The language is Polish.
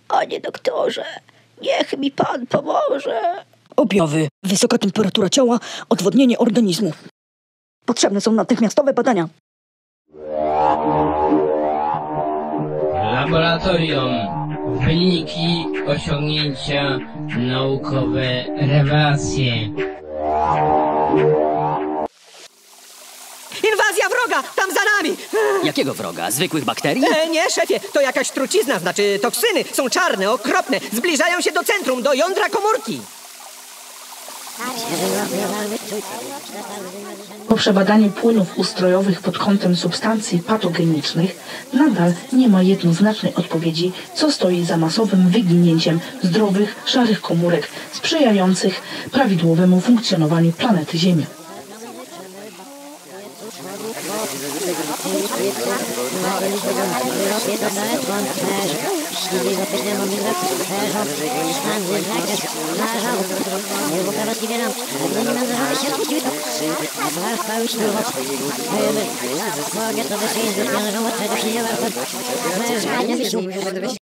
Panie doktorze, niech mi pan pomoże. Objawy: wysoka temperatura ciała, odwodnienie organizmu. Potrzebne są natychmiastowe badania. Laboratorium. Wyniki, osiągnięcia naukowe, rewelacje. Inwazja wroga! Tam za nami! Jakiego wroga? Zwykłych bakterii? Nie, szefie, to jakaś trucizna, znaczy toksyny. Są czarne, okropne. Zbliżają się do centrum, do jądra komórki. Po przebadaniu płynów ustrojowych pod kątem substancji patogenicznych nadal nie ma jednoznacznej odpowiedzi, co stoi za masowym wyginięciem zdrowych, szarych komórek sprzyjających prawidłowemu funkcjonowaniu planety Ziemia.